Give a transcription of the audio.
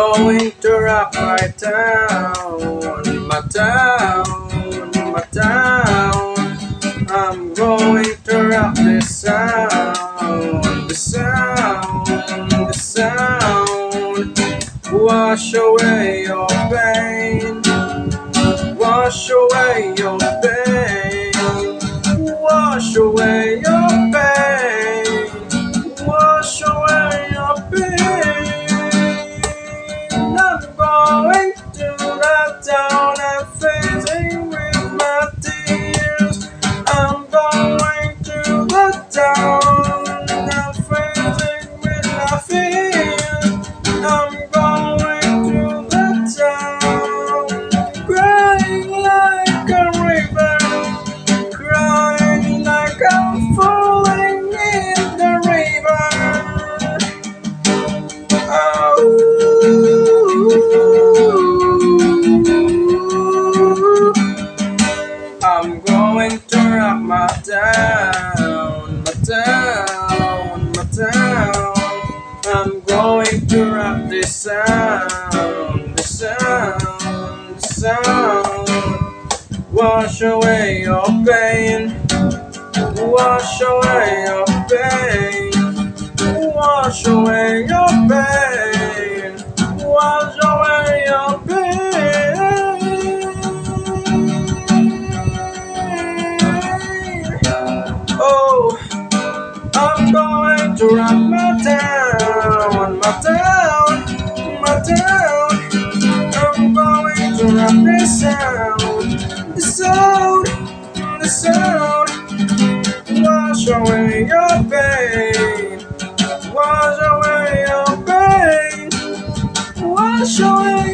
going to rock my town, my town, my town. I'm going to rock the sound, the sound, the sound. Wash away your pain, wash away your pain, wash away your pain, wash away your pain. I'm going to ride down and facing with my tears. I'm going to the town and facing with my fears. I'm going to the town, crying like a river, crying like I'm falling in the river. I'm going to rock my town, my town, my town. I'm going to rock the sound, the sound, the sound. Wash away your pain, wash away your pain, wash away your pain, wash away your pain. Oh, I'm going to rock my town, my town, my town. I'm going to rock the sound, the sound, the sound. Wash away your pain, wash away your pain, wash away